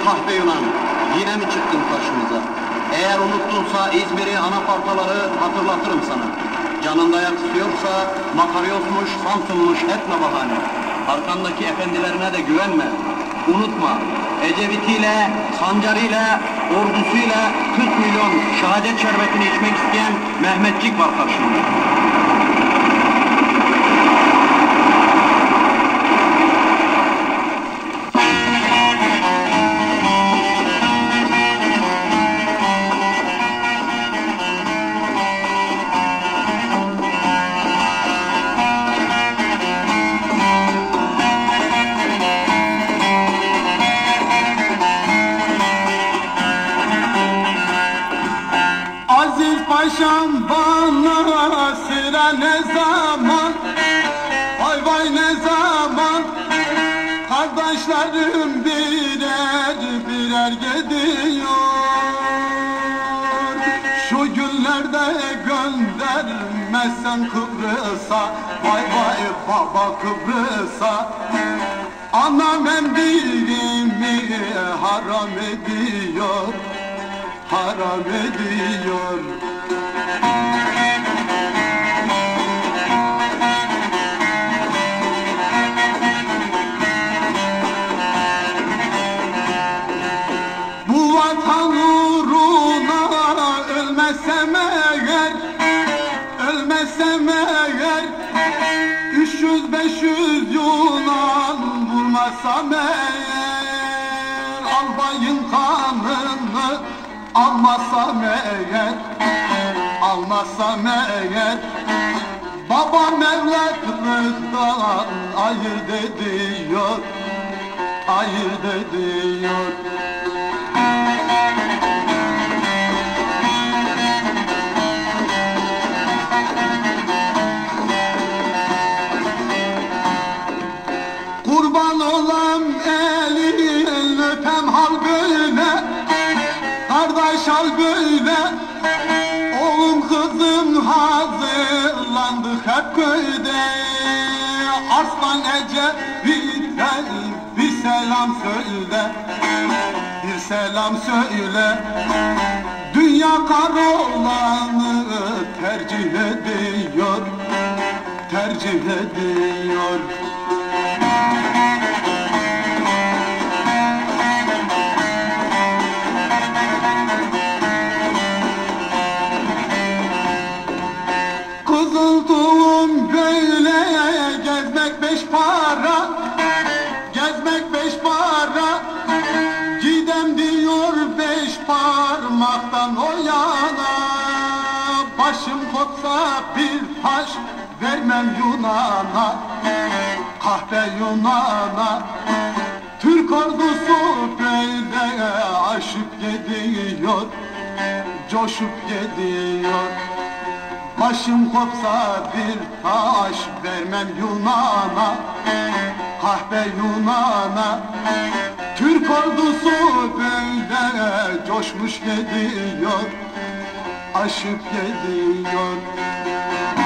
kahpe Yunan, yine mi çıktın karşımıza? Eğer unuttunsa İzmir'i, anafartaları hatırlatırım sana. Canında yak istiyorsa Makaryosmuş, Samsunmuş, etme bahane. Arkandaki efendilerine de güvenme. Unutma, Ecevit'iyle, Sancarı'yla, ordusuyla 40 milyon şehadet şerbetini içmek isteyen Mehmetçik var karşında. Paşam bana sıra ne zaman, vay vay ne zaman, kardeşlerim birer birer gidiyor. Şu günlerde göndermezsen Kıbrıs'a, vay vay baba Kıbrıs'a, anam emdiğimi haram ediyor, haram ediyor. Bu vatan uğruna ölmezsem eğer, ölmezsem eğer, 300-500 Yunan vurmazsam eğer, albayın kanını almazsam eğer, almazsam eğer, babam evlatlıktan ayırt ediyor, ayırt ediyor. Kurban olam elin öpem hal böyle, kardeş hal böyle, oğlum kızım hazırlandık hep köyde. Arslan Ecevit'ten bir selam söyle, bir selam söyle. Dünya karolanı tercih ediyor, tercih ediyor. Kızıltuğum böyle gezmek 5 para, gezmek 5 para, gidem diyor 5 parmaktan o yana. Başım kopsa bir taş vermem Yunan'a, kahpe Yunan'a. Türk ordusu böyle aşıp gidiyor, coşup gidiyor. Başım kopsa bir taş vermem Yunan'a, kahpe Yunan'a. Türk ordusu böyle coşmuş gidiyor, aşıp gidiyor.